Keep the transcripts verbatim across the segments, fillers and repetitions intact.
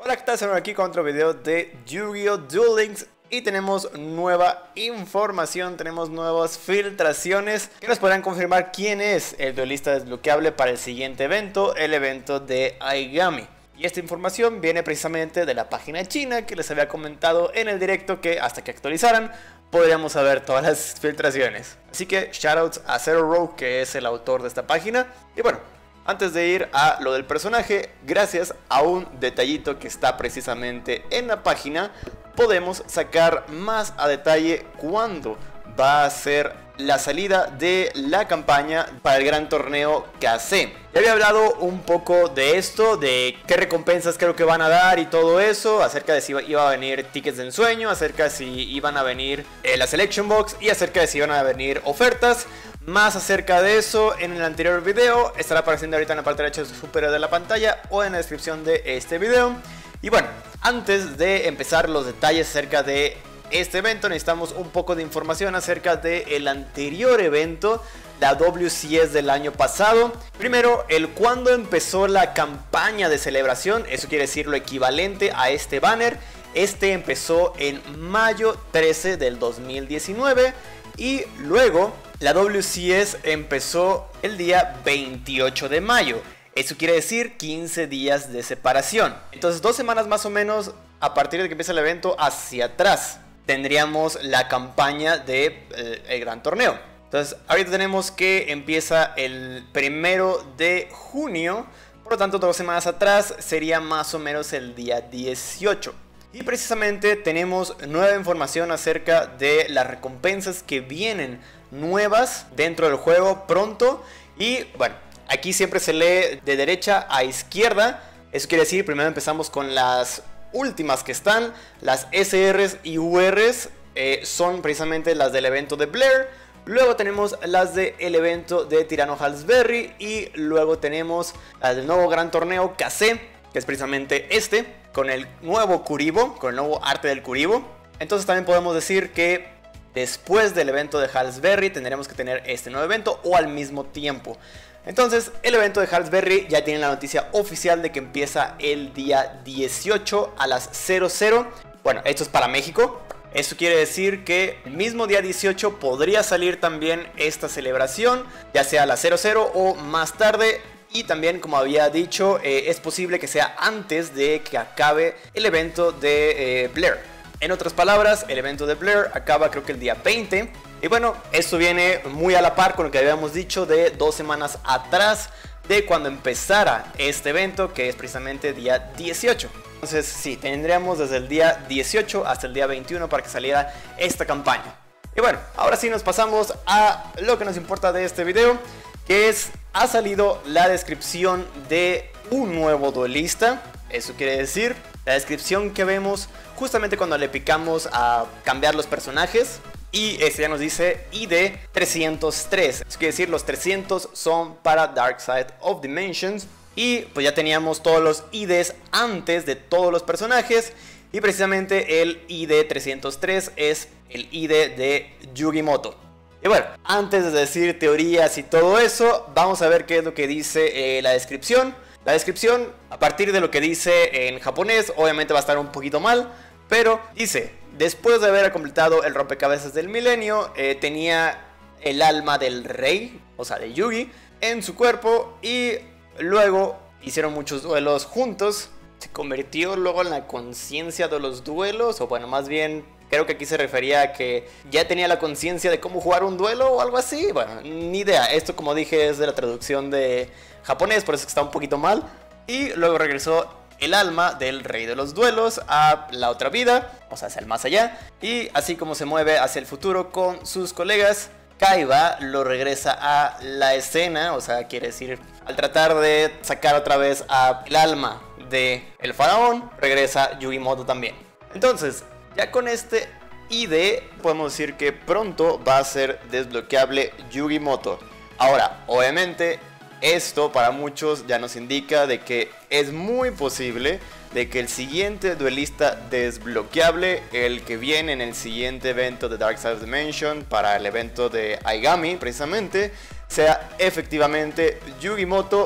Hola, ¿qué tal? Estamos aquí con otro video de Yu-Gi-Oh! Duel Links y tenemos nueva información, tenemos nuevas filtraciones que nos podrán confirmar quién es el duelista desbloqueable para el siguiente evento, el evento de Aigami. Y esta información viene precisamente de la página china que les había comentado en el directo que hasta que actualizaran podríamos saber todas las filtraciones. Así que shoutouts a Zero Rogue, que es el autor de esta página. Y bueno, antes de ir a lo del personaje, gracias a un detallito que está precisamente en la página, podemos sacar más a detalle cuándo va a ser la salida de la campaña para el gran torneo K C. Ya había hablado un poco de esto, de qué recompensas creo que van a dar y todo eso, acerca de si iba a venir tickets de ensueño, acerca de si iban a venir eh, la Selection Box y acerca de si iban a venir ofertas. Más acerca de eso en el anterior video, estará apareciendo ahorita en la parte derecha superior de la pantalla o en la descripción de este video. Y bueno, antes de empezar los detalles acerca de este evento, necesitamos un poco de información acerca del anterior evento, la W C S del año pasado. Primero, el cuándo empezó la campaña de celebración, eso quiere decir lo equivalente a este banner. Este empezó en mayo trece del dos mil diecinueve y luego la W C S empezó el día veintiocho de mayo. Eso quiere decir quince días de separación. Entonces dos semanas más o menos a partir de que empieza el evento hacia atrás tendríamos la campaña del de, eh, gran torneo. Entonces ahorita tenemos que empieza el primero de junio. Por lo tanto dos semanas atrás sería más o menos el día dieciocho. Y precisamente tenemos nueva información acerca de las recompensas que vienen nuevas dentro del juego pronto. Y bueno, aquí siempre se lee de derecha a izquierda. Eso quiere decir, primero empezamos con las últimas que están. Las S Rs y U Rs eh, son precisamente las del evento de Blair. Luego tenemos las del evento de Tirano Halsberry. Y luego tenemos las del nuevo gran torneo K C, que es precisamente este, con el nuevo Kuribo, con el nuevo arte del Kuribo. Entonces también podemos decir que después del evento de Halsberry tendremos que tener este nuevo evento o al mismo tiempo. Entonces el evento de Halsberry ya tiene la noticia oficial de que empieza el día dieciocho a las cero cero. Bueno, esto es para México. Eso quiere decir que el mismo día dieciocho podría salir también esta celebración, ya sea a las cero cero o más tarde. Y también, como había dicho, eh, es posible que sea antes de que acabe el evento de eh, Blair. En otras palabras, el evento de Blair acaba creo que el día veinte. Y bueno, esto viene muy a la par con lo que habíamos dicho de dos semanas atrás de cuando empezara este evento, que es precisamente día dieciocho. Entonces sí, tendríamos desde el día dieciocho hasta el día veintiuno para que saliera esta campaña. Y bueno, ahora sí nos pasamos a lo que nos importa de este video, que es, ha salido la descripción de un nuevo duelista. Eso quiere decir, la descripción que vemos justamente cuando le picamos a cambiar los personajes. Y este ya nos dice I D trescientos tres. Eso quiere decir, los trescientos son para Dark Side of Dimensions. Y pues ya teníamos todos los I Ds antes de todos los personajes. Y precisamente el I D trescientos tres es el I D de Yugimoto. Y bueno, antes de decir teorías y todo eso, vamos a ver qué es lo que dice eh, la descripción. La descripción, a partir de lo que dice en japonés, obviamente va a estar un poquito mal, pero dice: después de haber completado el rompecabezas del milenio, eh, tenía el alma del rey, o sea de Yugi, en su cuerpo, y luego hicieron muchos duelos juntos. Se convirtió luego en la conciencia de los duelos, o bueno, más bien creo que aquí se refería a que ya tenía la conciencia de cómo jugar un duelo o algo así. Bueno, ni idea. Esto, como dije, es de la traducción de japonés, por eso es que está un poquito mal. Y luego regresó el alma del rey de los duelos a la otra vida, o sea, hacia el más allá. Y así como se mueve hacia el futuro con sus colegas, Kaiba lo regresa a la escena, o sea, quiere decir, al tratar de sacar otra vez a el alma del faraón, regresa Yugimoto también. Entonces, ya con este I D podemos decir que pronto va a ser desbloqueable Yugimoto. Ahora, obviamente, esto para muchos ya nos indica de que es muy posible de que el siguiente duelista desbloqueable, el que viene en el siguiente evento de Dark Side of Dimension para el evento de Aigami precisamente, sea efectivamente Yugimoto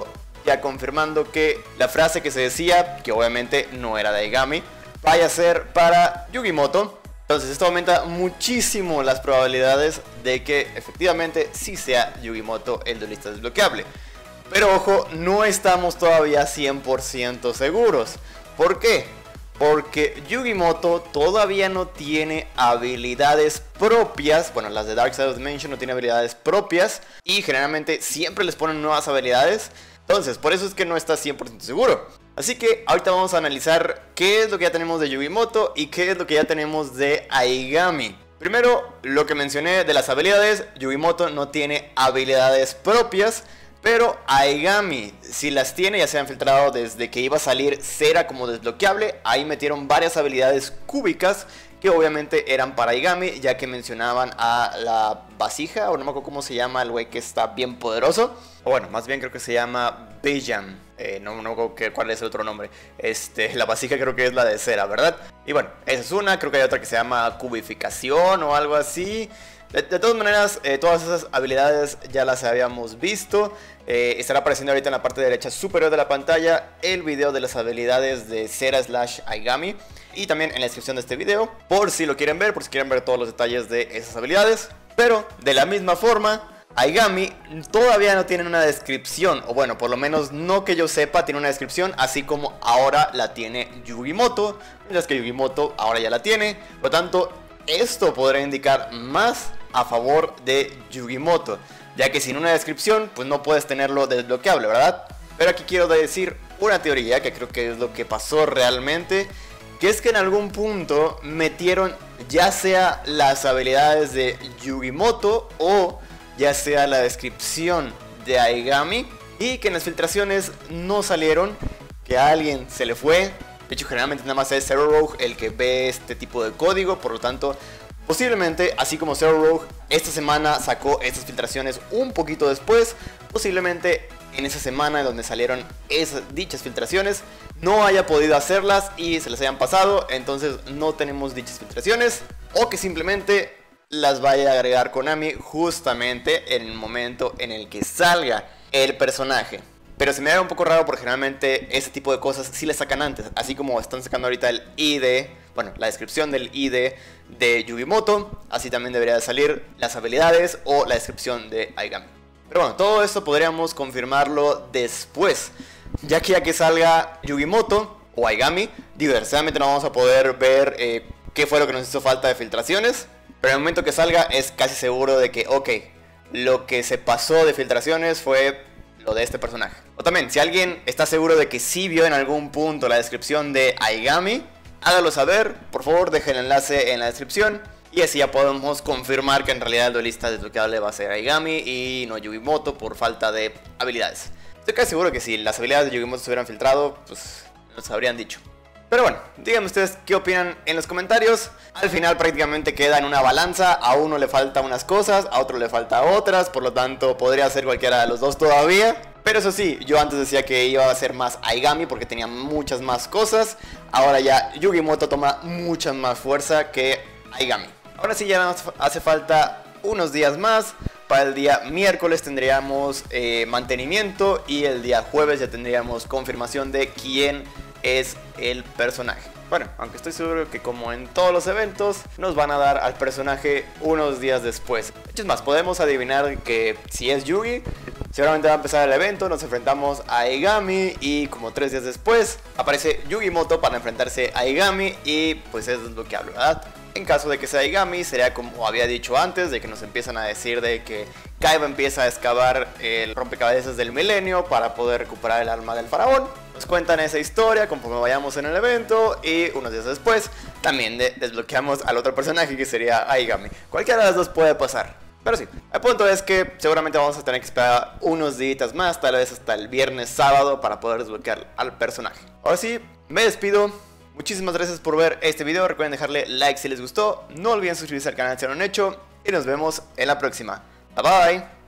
ya confirmando que la frase que se decía, que obviamente no era de Aigami, vaya a ser para Yugimoto. Entonces esto aumenta muchísimo las probabilidades de que efectivamente sí sea Yugimoto el duelista desbloqueable. Pero ojo, no estamos todavía cien por ciento seguros. ¿Por qué? Porque Yugimoto todavía no tiene habilidades propias. Bueno, las de Dark Side of the Dimension no tienen habilidades propias y generalmente siempre les ponen nuevas habilidades. Entonces, por eso es que no está cien por ciento seguro. Así que ahorita vamos a analizar qué es lo que ya tenemos de Yugimoto y qué es lo que ya tenemos de Aigami. Primero, lo que mencioné de las habilidades, Yugimoto no tiene habilidades propias, pero Aigami si las tiene, ya se han filtrado desde que iba a salir Cera como desbloqueable. Ahí metieron varias habilidades cúbicas que obviamente eran para Aigami, ya que mencionaban a la vasija, o no me acuerdo cómo se llama el güey que está bien poderoso. O bueno, más bien creo que se llama Bejan. Eh, no, no me acuerdo que, cuál es el otro nombre. Este, la vasija creo que es la de Cera, ¿verdad? Y bueno, esa es una. Creo que hay otra que se llama cubificación o algo así. De, de todas maneras, eh, todas esas habilidades ya las habíamos visto. Eh, estará apareciendo ahorita en la parte derecha superior de la pantalla el video de las habilidades de Cera slash Aigami. Y también en la descripción de este video, por si lo quieren ver, por si quieren ver todos los detalles de esas habilidades. Pero de la misma forma, Aigami todavía no tiene una descripción, o bueno, por lo menos no que yo sepa tiene una descripción, así como ahora la tiene Yugimoto, mientras que Yugimoto ahora ya la tiene. Por lo tanto, esto podrá indicar más a favor de Yugimoto, ya que sin una descripción pues no puedes tenerlo desbloqueable, ¿verdad? Pero aquí quiero decir una teoría que creo que es lo que pasó realmente, que es que en algún punto metieron ya sea las habilidades de Yugimoto o ya sea la descripción de Aigami, y que en las filtraciones no salieron, que a alguien se le fue. De hecho, generalmente nada más es Zero Rogue el que ve este tipo de código, por lo tanto, posiblemente, así como Zero Rogue esta semana sacó estas filtraciones un poquito después, posiblemente en esa semana en donde salieron esas dichas filtraciones no haya podido hacerlas y se las hayan pasado, entonces no tenemos dichas filtraciones, o que simplemente las vaya a agregar Konami justamente en el momento en el que salga el personaje. Pero se me da un poco raro porque generalmente ese tipo de cosas sí le sacan antes, así como están sacando ahorita el I D, bueno, la descripción del I D de Yugimoto, así también debería de salir las habilidades o la descripción de Aigami. Pero bueno, todo esto podríamos confirmarlo después, ya que ya que salga Yugimoto o Aigami, diversamente no vamos a poder ver eh, qué fue lo que nos hizo falta de filtraciones. Pero en el momento que salga es casi seguro de que, ok, lo que se pasó de filtraciones fue lo de este personaje. O también, si alguien está seguro de que sí vio en algún punto la descripción de Aigami, hágalo saber, por favor dejen el enlace en la descripción. Y así ya podemos confirmar que en realidad el duelista desbloqueable va a ser Aigami y no Yugimoto por falta de habilidades. Estoy casi seguro que si las habilidades de Yugimoto se hubieran filtrado, pues nos habrían dicho. Pero bueno, díganme ustedes qué opinan en los comentarios. Al final prácticamente queda en una balanza. A uno le falta unas cosas, a otro le falta otras. Por lo tanto podría ser cualquiera de los dos todavía. Pero eso sí, yo antes decía que iba a ser más Aigami porque tenía muchas más cosas. Ahora ya Yugimoto toma mucha más fuerza que Aigami. Ahora sí ya nos hace falta unos días más. Para el día miércoles tendríamos eh, mantenimiento. Y el día jueves ya tendríamos confirmación de quién es el personaje. Bueno, aunque estoy seguro que como en todos los eventos nos van a dar al personaje unos días después. De hecho, es más, podemos adivinar que si es Yugi, seguramente va a empezar el evento, nos enfrentamos a Aigami y como tres días después aparece Yugimoto para enfrentarse a Aigami y pues es desbloqueable, ¿verdad? En caso de que sea Aigami, sería como había dicho antes, de que nos empiezan a decir de que Kaiba empieza a excavar el rompecabezas del milenio para poder recuperar el alma del faraón. Nos cuentan esa historia conforme vayamos en el evento y unos días después también de desbloqueamos al otro personaje que sería Aigami. Cualquiera de las dos puede pasar. Pero sí, el punto es que seguramente vamos a tener que esperar unos días más, tal vez hasta el viernes, sábado, para poder desbloquear al personaje. Ahora sí, me despido. Muchísimas gracias por ver este video. Recuerden dejarle like si les gustó. No olviden suscribirse al canal si no lo han hecho. Y nos vemos en la próxima. Bye bye.